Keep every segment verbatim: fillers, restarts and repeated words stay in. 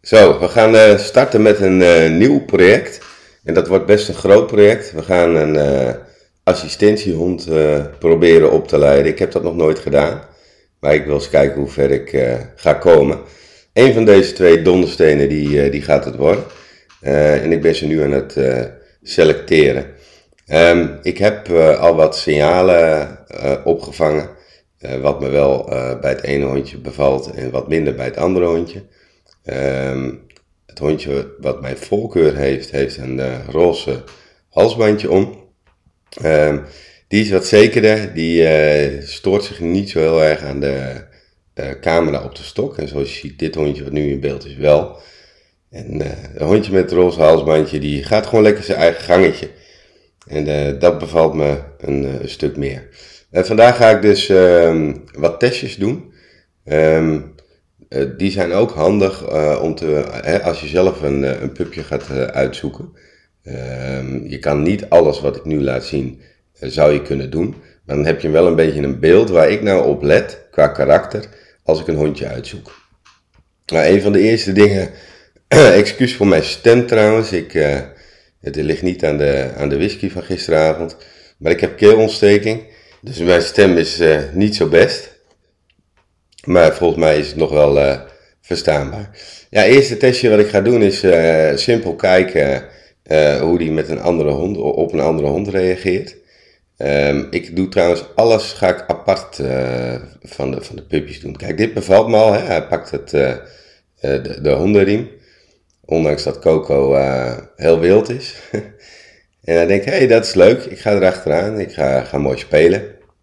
Zo, we gaan uh, starten met een uh, nieuw project. En dat wordt best een groot project. We gaan een uh, assistentiehond uh, proberen op te leiden. Ik heb dat nog nooit gedaan. Maar ik wil eens kijken hoe ver ik uh, ga komen. Eén van deze twee donderstenen die, uh, die gaat het worden. Uh, en ik ben ze nu aan het uh, selecteren. Um, ik heb uh, al wat signalen uh, opgevangen. Uh, wat me wel uh, bij het ene hondje bevalt en wat minder bij het andere hondje. Um, het hondje wat mijn voorkeur heeft, heeft een uh, roze halsbandje om. Um, die is wat zekerder, die uh, stoort zich niet zo heel erg aan de uh, camera op de stok. En zoals je ziet, dit hondje wat nu in beeld is wel. En uh, een hondje met het roze halsbandje, die gaat gewoon lekker zijn eigen gangetje. En uh, dat bevalt me een, uh, een stuk meer. En vandaag ga ik dus uh, wat testjes doen. Um, Uh, die zijn ook handig uh, om te, hè, als je zelf een, een pupje gaat uh, uitzoeken. Uh, je kan niet alles wat ik nu laat zien, uh, zou je kunnen doen. Maar dan heb je wel een beetje een beeld waar ik nou op let, qua karakter, als ik een hondje uitzoek. Nou, een van de eerste dingen, excuus voor mijn stem trouwens, ik, uh, het ligt niet aan de, aan de whisky van gisteravond. Maar ik heb keelontsteking, dus mijn stem is uh, niet zo best. Maar volgens mij is het nog wel uh, verstaanbaar. Ja, het eerste testje wat ik ga doen is uh, simpel kijken uh, hoe die met een andere hond, op een andere hond reageert. Um, ik doe trouwens alles ga ik apart uh, van, de, van de puppies doen. Kijk, dit bevalt me al. Hè? Hij pakt het, uh, uh, de, de hondenriem. Ondanks dat Coco uh, heel wild is. En hij denkt, hé, hey, dat is leuk. Ik ga erachteraan. Ik ga, ga mooi spelen.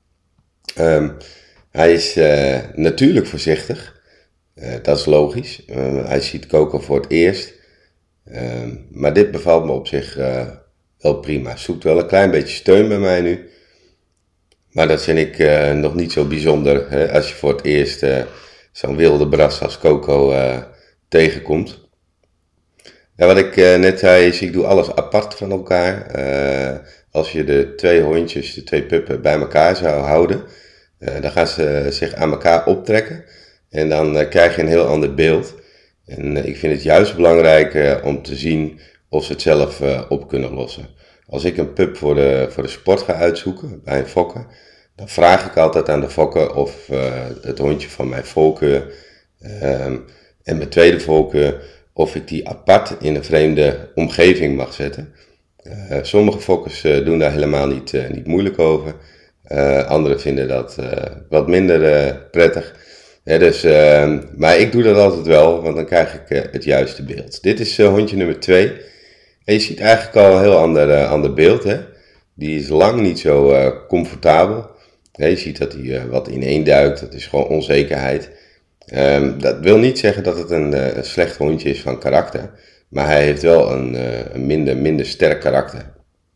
Um, Hij is uh, natuurlijk voorzichtig, uh, dat is logisch. Uh, hij ziet Coco voor het eerst, uh, maar dit bevalt me op zich uh, wel prima. Zoekt wel een klein beetje steun bij mij nu, maar dat vind ik uh, nog niet zo bijzonder hè, als je voor het eerst uh, zo'n wilde bras als Coco uh, tegenkomt. Ja, wat ik uh, net zei is, ik doe alles apart van elkaar. Uh, als je de twee hondjes, de twee puppen bij elkaar zou houden, Uh, dan gaan ze zich aan elkaar optrekken en dan uh, krijg je een heel ander beeld. En uh, ik vind het juist belangrijk uh, om te zien of ze het zelf uh, op kunnen lossen. Als ik een pup voor de, voor de sport ga uitzoeken bij een fokker, dan vraag ik altijd aan de fokker of uh, het hondje van mijn voorkeur uh, en mijn tweede voorkeur, of ik die apart in een vreemde omgeving mag zetten. Uh, sommige fokkers uh, doen daar helemaal niet, uh, niet moeilijk over. Uh, anderen vinden dat uh, wat minder uh, prettig. Ja, dus, uh, maar ik doe dat altijd wel, want dan krijg ik uh, het juiste beeld. Dit is uh, hondje nummer twee. En je ziet eigenlijk al een heel ander, uh, ander beeld. Hè? Die is lang niet zo uh, comfortabel. Ja, je ziet dat hij uh, wat ineenduikt. Dat is gewoon onzekerheid. Um, dat wil niet zeggen dat het een, uh, een slecht hondje is van karakter. Maar hij heeft wel een, uh, een minder, minder sterk karakter.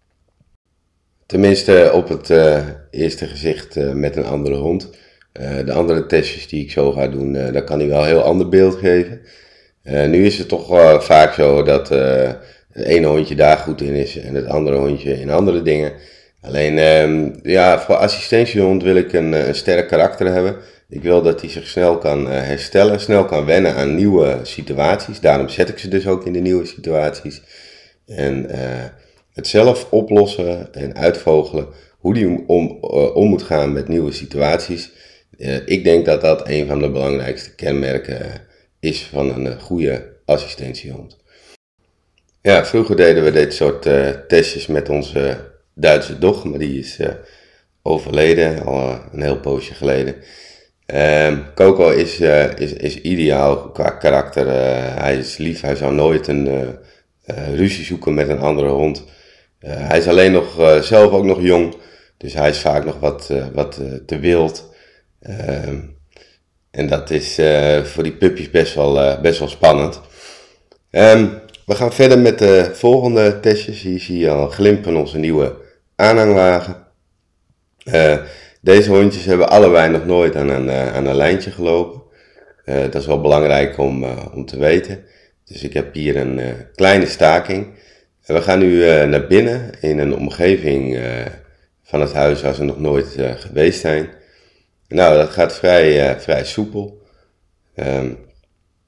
Tenminste op het uh, eerste gezicht uh, met een andere hond. Uh, de andere testjes die ik zo ga doen, uh, daar kan hij wel een heel ander beeld geven. Uh, nu is het toch uh, vaak zo dat uh, het ene hondje daar goed in is en het andere hondje in andere dingen. Alleen um, ja, voor assistentiehond wil ik een, een sterk karakter hebben. Ik wil dat hij zich snel kan uh, herstellen, snel kan wennen aan nieuwe situaties. Daarom zet ik ze dus ook in de nieuwe situaties. En uh, het zelf oplossen en uitvogelen, hoe die om, uh, om moet gaan met nieuwe situaties. Uh, ik denk dat dat een van de belangrijkste kenmerken uh, is van een uh, goede assistentiehond. Ja, vroeger deden we dit soort uh, testjes met onze Duitse dog, maar die is uh, overleden, al uh, een heel poosje geleden. Uh, Coco is, uh, is, is ideaal qua karakter. Uh, hij is lief, hij zou nooit een uh, uh, ruzie zoeken met een andere hond. Uh, hij is alleen nog uh, zelf ook nog jong, dus hij is vaak nog wat, uh, wat uh, te wild. Uh, en dat is uh, voor die puppies best wel, uh, best wel spannend. Um, we gaan verder met de volgende testjes. Hier zie je al een glimp van onze nieuwe aanhangwagen. Uh, deze hondjes hebben allebei nog nooit aan een, uh, aan een lijntje gelopen. Uh, dat is wel belangrijk om, uh, om te weten. Dus ik heb hier een uh, kleine staking. We gaan nu uh, naar binnen in een omgeving uh, van het huis waar ze nog nooit uh, geweest zijn. Nou, dat gaat vrij, uh, vrij soepel. Um,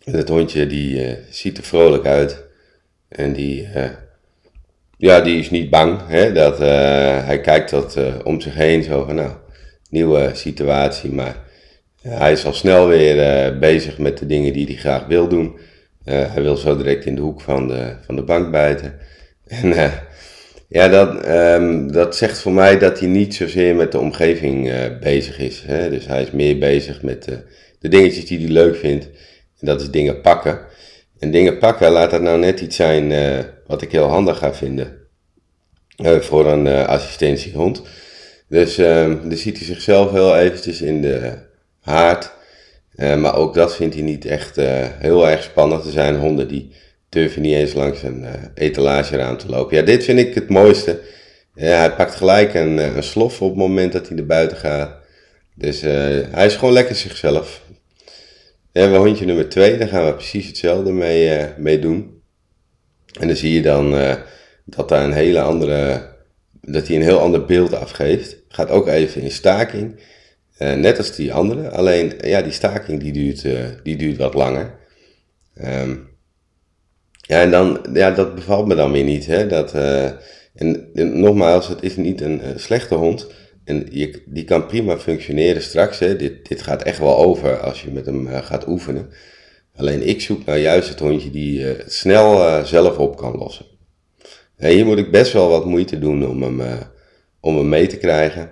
En het hondje die uh, ziet er vrolijk uit. En die, uh, ja, die is niet bang. Hè? Dat, uh, hij kijkt wat uh, om zich heen. Zo van nou, nieuwe situatie. Maar uh, hij is al snel weer uh, bezig met de dingen die hij graag wil doen. Uh, hij wil zo direct in de hoek van de, van de bank bijten. En uh, ja, dat, um, dat zegt voor mij dat hij niet zozeer met de omgeving uh, bezig is. Hè? Dus hij is meer bezig met uh, de dingetjes die hij leuk vindt. En dat is dingen pakken. En dingen pakken, laat dat nou net iets zijn uh, wat ik heel handig ga vinden. Uh, voor een uh, assistentiehond. Dus uh, dan ziet hij zichzelf heel eventjes in de haard. Uh, maar ook dat vindt hij niet echt uh, heel erg spannend. Er zijn honden die durven niet eens langs een uh, etalageraam te lopen. Ja, dit vind ik het mooiste. Uh, hij pakt gelijk een, uh, een slof op het moment dat hij naar buiten gaat. Dus uh, hij is gewoon lekker zichzelf. Dan hebben we hondje nummer twee, daar gaan we precies hetzelfde mee, uh, mee doen. En dan zie je dan uh, dat daar een hele andere, dat hij een heel ander beeld afgeeft. Gaat ook even in staking. Uh, net als die andere, alleen ja, die staking die duurt, uh, die duurt wat langer. Um, ja, en dan, ja, dat bevalt me dan weer niet. Hè? Dat, uh, en, en nogmaals, het is niet een uh, slechte hond. En je, die kan prima functioneren straks. Hè? Dit, dit gaat echt wel over als je met hem uh, gaat oefenen. Alleen ik zoek nou juist het hondje die uh, snel uh, zelf op kan lossen. En hier moet ik best wel wat moeite doen om hem, uh, om hem mee te krijgen.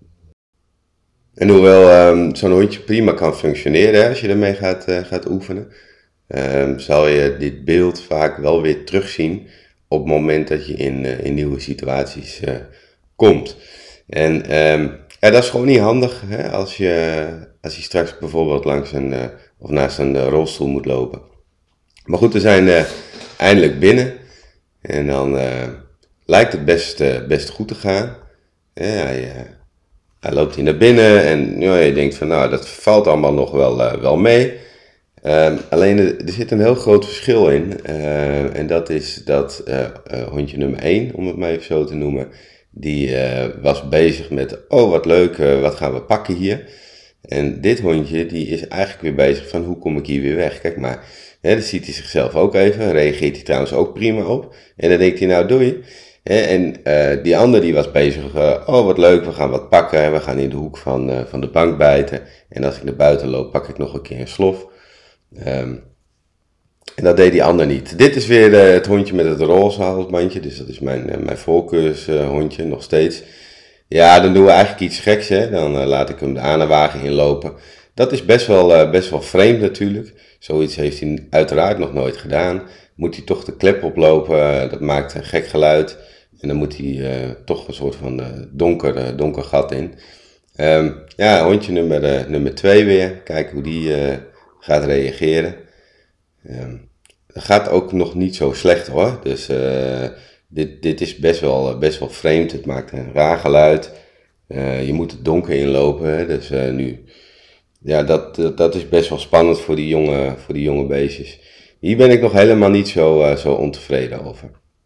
En hoewel um, zo'n hondje prima kan functioneren hè, als je ermee gaat, uh, gaat oefenen, um, zal je dit beeld vaak wel weer terugzien op het moment dat je in, uh, in nieuwe situaties uh, komt. En um, ja, dat is gewoon niet handig hè, als, je, als je straks bijvoorbeeld langs een, uh, of naast een uh, rolstoel moet lopen. Maar goed, we zijn uh, eindelijk binnen en dan uh, lijkt het best, uh, best goed te gaan. Ja, hij, uh, hij loopt hier naar binnen en ja, je denkt van nou, dat valt allemaal nog wel, uh, wel mee. Um, alleen er, er zit een heel groot verschil in uh, en dat is dat uh, uh, hondje nummer één, om het maar even zo te noemen, die uh, was bezig met, oh wat leuk, uh, wat gaan we pakken hier? En dit hondje, die is eigenlijk weer bezig van, hoe kom ik hier weer weg? Kijk maar, hè, dan ziet hij zichzelf ook even, reageert hij trouwens ook prima op. En dan denkt hij, nou doei. Hè, en uh, die ander die was bezig, uh, oh wat leuk, we gaan wat pakken, we gaan in de hoek van, uh, van de bank bijten. En als ik naar buiten loop, pak ik nog een keer een slof. Um, En dat deed die ander niet. Dit is weer uh, het hondje met het roze halsbandje. Dus dat is mijn, uh, mijn voorkeurshondje uh, nog steeds. Ja, dan doen we eigenlijk iets geks. Hè? Dan uh, laat ik hem de aanwagen inlopen. Dat is best wel, uh, best wel vreemd natuurlijk. Zoiets heeft hij uiteraard nog nooit gedaan. Moet hij toch de klep oplopen. Uh, dat maakt een gek geluid. En dan moet hij uh, toch een soort van uh, donker, uh, donker gat in. Um, ja, hondje nummer, uh, nummer twee weer. Kijken hoe die uh, gaat reageren. Um, dat gaat ook nog niet zo slecht hoor. Dus uh, dit, dit is best wel, best wel vreemd. Het maakt een raar geluid. Uh, je moet het donker inlopen. Hè? Dus uh, nu, ja, dat, dat, dat is best wel spannend voor die jonge, voor die jonge beestjes. Hier ben ik nog helemaal niet zo, uh, zo ontevreden over.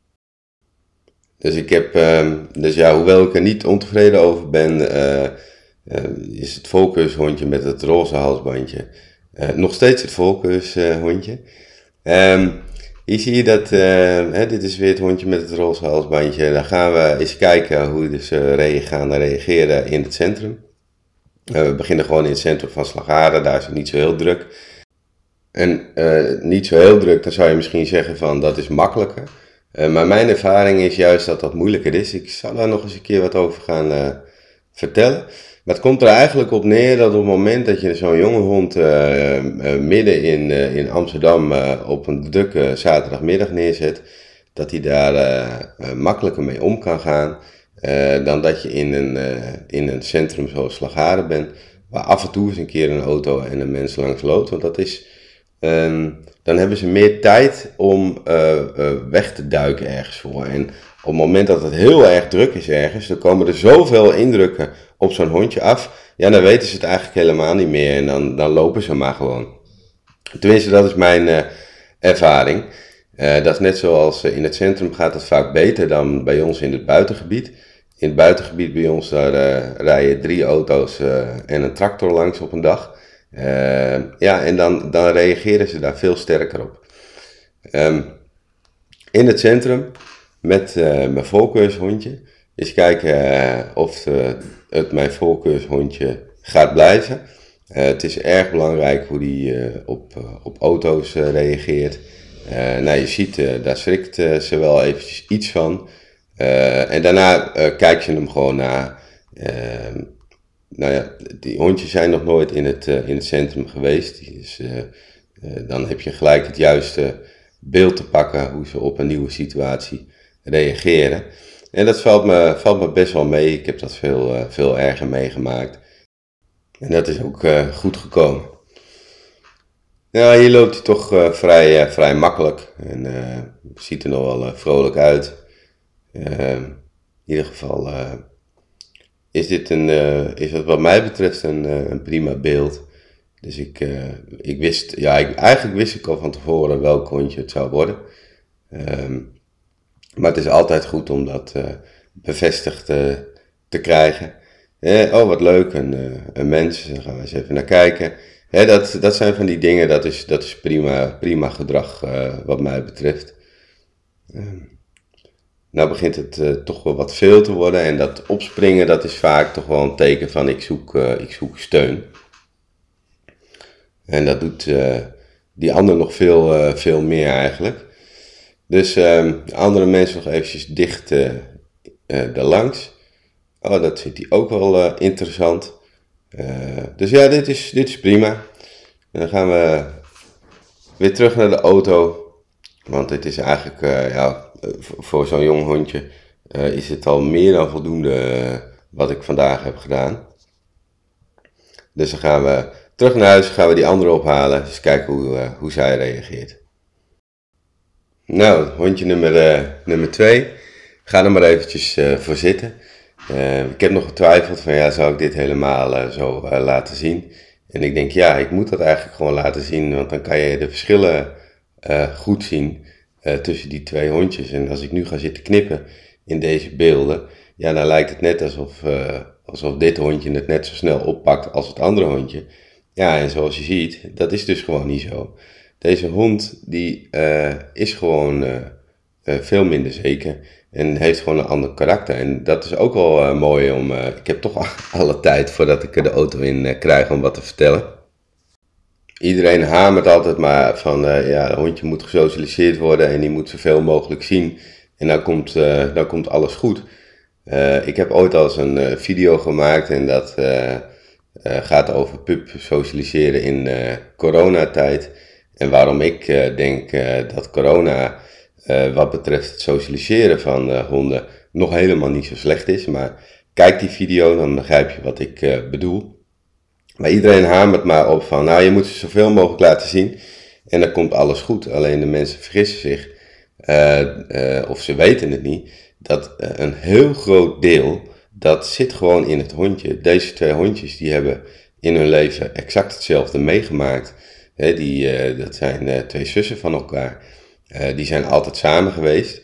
Dus ik heb, um, dus ja, hoewel ik er niet ontevreden over ben, uh, uh, is het voorkeurshondje met het roze halsbandje uh, nog steeds het voorkeurshondje. Um, hier zie je dat, uh, hè, dit is weer het hondje met het roze halsbandje. Dan gaan we eens kijken hoe dus, uh, ze gaan reageren in het centrum. Uh, we beginnen gewoon in het centrum van Slagharen, daar is het niet zo heel druk. En uh, niet zo heel druk, dan zou je misschien zeggen van dat is makkelijker. Uh, maar mijn ervaring is juist dat dat moeilijker is. Ik zal daar nog eens een keer wat over gaan uh, vertellen. Maar het komt er eigenlijk op neer dat op het moment dat je zo'n jonge hond uh, uh, midden in, uh, in Amsterdam uh, op een drukke zaterdagmiddag neerzet, dat hij daar uh, uh, makkelijker mee om kan gaan uh, dan dat je in een, uh, in een centrum zoals Slagharen bent, waar af en toe eens een keer een auto en een mens langs loopt. Want dat is, um, dan hebben ze meer tijd om uh, uh, weg te duiken ergens voor. En op het moment dat het heel erg druk is ergens, dan komen er zoveel indrukken op zo'n hondje af. Ja, dan weten ze het eigenlijk helemaal niet meer en dan, dan lopen ze maar gewoon. Tenminste, dat is mijn uh, ervaring. Uh, dat is net zoals uh, in het centrum gaat het vaak beter dan bij ons in het buitengebied. In het buitengebied bij ons daar uh, rijden drie auto's uh, en een tractor langs op een dag. Uh, ja, en dan, dan reageren ze daar veel sterker op. Um, in het centrum met uh, mijn voorkeurshondje. Eens kijken uh, of uh, het mijn voorkeurshondje gaat blijven. Uh, het is erg belangrijk hoe die uh, op, uh, op auto's uh, reageert. Uh, nou, je ziet, uh, daar schrikt uh, ze wel eventjes iets van. Uh, en daarna uh, kijkt je hem gewoon na. Uh, nou ja, die hondjes zijn nog nooit in het, uh, in het centrum geweest. Dus uh, uh, dan heb je gelijk het juiste beeld te pakken hoe ze op een nieuwe situatie reageren. En dat valt me, valt me best wel mee. Ik heb dat veel, uh, veel erger meegemaakt. En dat is ook uh, goed gekomen. Nou, hier loopt hij toch uh, vrij, uh, vrij makkelijk. En uh, ziet er nog wel uh, vrolijk uit. Uh, in ieder geval uh, is dit een, uh, is het wat mij betreft een, uh, een prima beeld. Dus ik, uh, ik wist, ja, ik, eigenlijk wist ik al van tevoren welk hondje het zou worden. Um, maar het is altijd goed om dat uh, bevestigd uh, te krijgen. Eh, oh, wat leuk, een, uh, een mens, daar gaan we eens even naar kijken. Eh, dat, dat zijn van die dingen, dat is, dat is prima, prima gedrag uh, wat mij betreft. Um, nou begint het uh, toch wel wat veel te worden en dat opspringen, dat is vaak toch wel een teken van ik zoek, uh, ik zoek steun. En dat doet uh, die ander nog veel, uh, veel meer eigenlijk. Dus uh, de andere mensen nog eventjes dicht uh, uh, daarlangs. Oh, dat vindt hij ook wel uh, interessant. Uh, dus ja, dit is, dit is prima. En dan gaan we weer terug naar de auto. Want dit is eigenlijk, uh, ja, voor zo'n jong hondje uh, is het al meer dan voldoende uh, wat ik vandaag heb gedaan. Dus dan gaan we terug naar huis, gaan we die andere ophalen. Dus kijken hoe, uh, hoe zij reageert. Nou, hondje nummer, uh, nummer twee. Ga er maar eventjes uh, voor zitten. Uh, ik heb nog getwijfeld van ja, zou ik dit helemaal uh, zo uh, laten zien? En ik denk ja, ik moet dat eigenlijk gewoon laten zien, want dan kan je de verschillen uh, goed zien uh, tussen die twee hondjes. En als ik nu ga zitten knippen in deze beelden, ja, dan lijkt het net alsof, uh, alsof dit hondje het net zo snel oppakt als het andere hondje. Ja, en zoals je ziet, dat is dus gewoon niet zo. Deze hond die uh, is gewoon uh, uh, veel minder zeker en heeft gewoon een ander karakter. En dat is ook wel uh, mooi om, uh, ik heb toch alle tijd voordat ik er de auto in uh, krijg om wat te vertellen. Iedereen hamert altijd maar van, uh, ja, het hondje moet gesocialiseerd worden en die moet zoveel mogelijk zien. En dan komt, uh, dan komt alles goed. Uh, ik heb ooit al eens een uh, video gemaakt en dat uh, uh, gaat over pup socialiseren in uh, coronatijd. En waarom ik uh, denk uh, dat corona uh, wat betreft het socialiseren van uh, honden nog helemaal niet zo slecht is. Maar kijk die video, dan begrijp je wat ik uh, bedoel. Maar iedereen hamert maar op van, nou je moet ze zoveel mogelijk laten zien en dan komt alles goed. Alleen de mensen vergissen zich, uh, uh, of ze weten het niet, dat uh, een heel groot deel, dat zit gewoon in het hondje. Deze twee hondjes die hebben in hun leven exact hetzelfde meegemaakt. He, die, uh, dat zijn uh, twee zussen van elkaar. Uh, die zijn altijd samen geweest.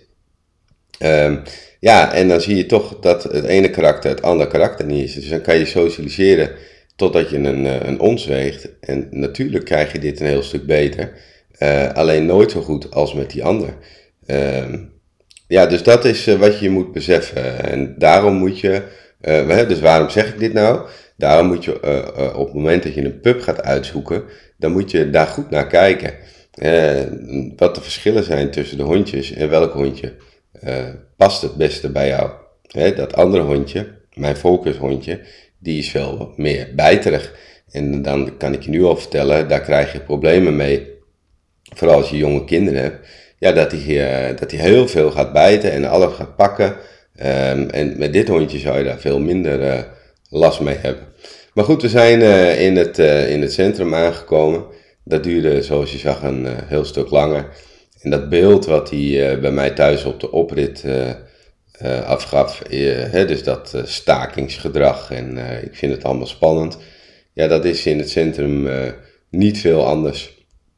Um, ja, en dan zie je toch dat het ene karakter het andere karakter niet is. Dus dan kan je socialiseren totdat je een, een ons weegt. En natuurlijk krijg je dit een heel stuk beter. Uh, alleen nooit zo goed als met die ander. Um, ja, dus dat is uh, wat je moet beseffen. En daarom moet je... Uh, dus waarom zeg ik dit nou? Daarom moet je uh, uh, op het moment dat je een pup gaat uitzoeken, dan moet je daar goed naar kijken. Uh, wat de verschillen zijn tussen de hondjes en welk hondje uh, past het beste bij jou. He, dat andere hondje, mijn voorkeurshondje, die is veel wat meer bijterig. En dan kan ik je nu al vertellen, daar krijg je problemen mee. Vooral als je jonge kinderen hebt. Ja, dat hij uh, dat hij heel veel gaat bijten en alles gaat pakken. Um, en met dit hondje zou je daar veel minder uh, last mee hebben. Maar goed, we zijn uh, in, het, uh, in het centrum aangekomen. Dat duurde, zoals je zag, een uh, heel stuk langer. En dat beeld wat hij uh, bij mij thuis op de oprit uh, uh, afgaf, uh, hè, dus dat uh, stakingsgedrag en uh, ik vind het allemaal spannend. Ja, dat is in het centrum uh, niet veel anders.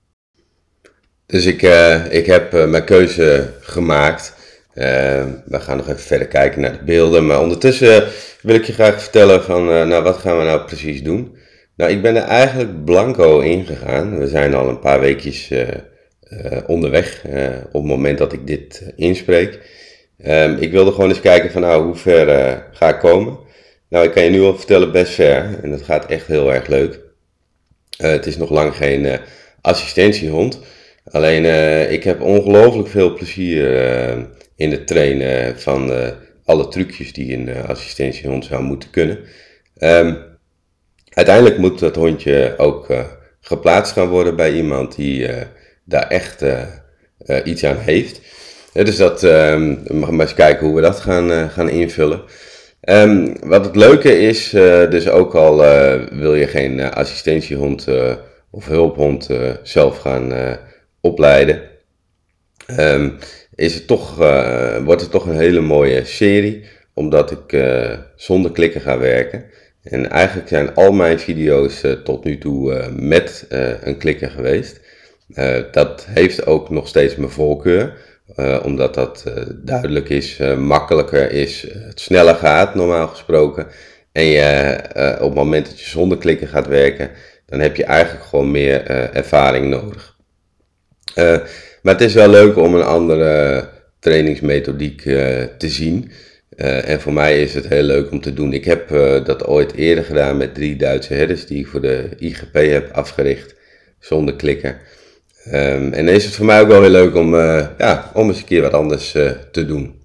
Dus ik, uh, ik heb uh, mijn keuze gemaakt. Uh, we gaan nog even verder kijken naar de beelden. Maar ondertussen wil ik je graag vertellen van, uh, nou wat gaan we nou precies doen. Nou, ik ben er eigenlijk blanco ingegaan. We zijn al een paar weekjes uh, uh, onderweg uh, op het moment dat ik dit uh, inspreek. Um, ik wilde gewoon eens kijken van nou, hoe ver uh, ga ik komen. Nou, ik kan je nu al vertellen best ver en het gaat echt heel erg leuk. Uh, het is nog lang geen uh, assistentiehond. Alleen uh, ik heb ongelooflijk veel plezier uh, in het trainen van uh, alle trucjes die een uh, assistentiehond zou moeten kunnen. Um, Uiteindelijk moet dat hondje ook uh, geplaatst gaan worden bij iemand die uh, daar echt uh, uh, iets aan heeft. Uh, dus dat, uh, we gaan maar eens kijken hoe we dat gaan, uh, gaan invullen. Um, wat het leuke is, uh, dus ook al uh, wil je geen uh, assistentiehond uh, of hulphond uh, zelf gaan uh, opleiden, um, is het toch, uh, wordt het toch een hele mooie serie, omdat ik uh, zonder klikken ga werken. En eigenlijk zijn al mijn video's uh, tot nu toe uh, met uh, een klikker geweest. Uh, dat heeft ook nog steeds mijn voorkeur. Uh, omdat dat uh, duidelijk is, uh, makkelijker is, uh, het sneller gaat normaal gesproken. En je, uh, op het moment dat je zonder klikken gaat werken, dan heb je eigenlijk gewoon meer uh, ervaring nodig. Uh, maar het is wel leuk om een andere trainingsmethodiek uh, te zien. Uh, en voor mij is het heel leuk om te doen. Ik heb uh, dat ooit eerder gedaan met drie Duitse herders die ik voor de I G P heb afgericht zonder klikken. Um, en dan is het voor mij ook wel weer leuk om, uh, ja, om eens een keer wat anders uh, te doen.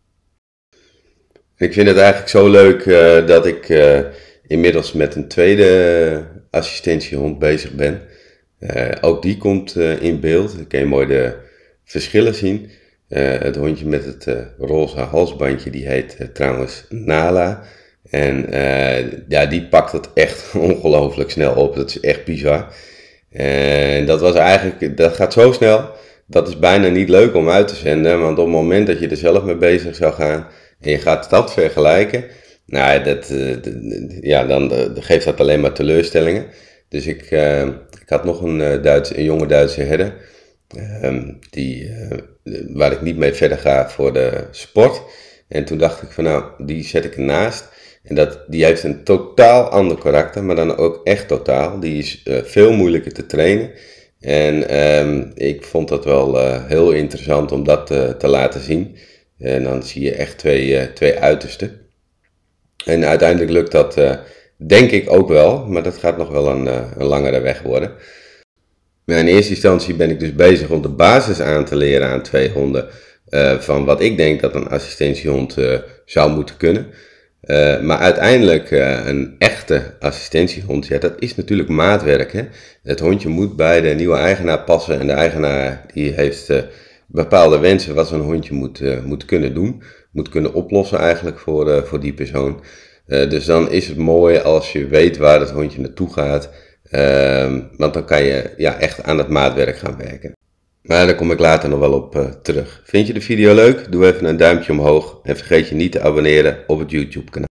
Ik vind het eigenlijk zo leuk uh, dat ik uh, inmiddels met een tweede assistentiehond bezig ben. Uh, ook die komt uh, in beeld. Dan kun je mooi de verschillen zien. Uh, het hondje met het uh, roze halsbandje, die heet uh, trouwens Nala. En uh, ja, die pakt het echt ongelooflijk snel op. Dat is echt bizar. En dat was eigenlijk, dat gaat zo snel, dat is bijna niet leuk om uit te zenden. Want op het moment dat je er zelf mee bezig zou gaan en je gaat dat vergelijken, nou, dat, uh, ja, dan uh, geeft dat alleen maar teleurstellingen. Dus ik, uh, ik had nog een, uh, Duitse, een jonge Duitse herder. Um, die, uh, waar ik niet mee verder ga voor de sport. En toen dacht ik van nou, die zet ik ernaast. En dat, die heeft een totaal ander karakter, maar dan ook echt totaal. Die is uh, veel moeilijker te trainen. En um, ik vond dat wel uh, heel interessant om dat uh, te laten zien. En dan zie je echt twee, uh, twee uitersten. En uiteindelijk lukt dat uh, denk ik ook wel, maar dat gaat nog wel een, uh, een langere weg worden. Maar in eerste instantie ben ik dus bezig om de basis aan te leren aan twee honden. Uh, van wat ik denk dat een assistentiehond uh, zou moeten kunnen. Uh, maar uiteindelijk uh, een echte assistentiehond, ja, dat is natuurlijk maatwerk. Hè? Het hondje moet bij de nieuwe eigenaar passen. En de eigenaar die heeft uh, bepaalde wensen wat zo'n hondje moet, uh, moet kunnen doen. Moet kunnen oplossen eigenlijk voor, uh, voor die persoon. Uh, dus dan is het mooi als je weet waar het hondje naartoe gaat. Uh, want dan kan je ja, echt aan het maatwerk gaan werken. Maar daar kom ik later nog wel op uh, terug. Vind je de video leuk? Doe even een duimpje omhoog en vergeet je niet te abonneren op het YouTube kanaal.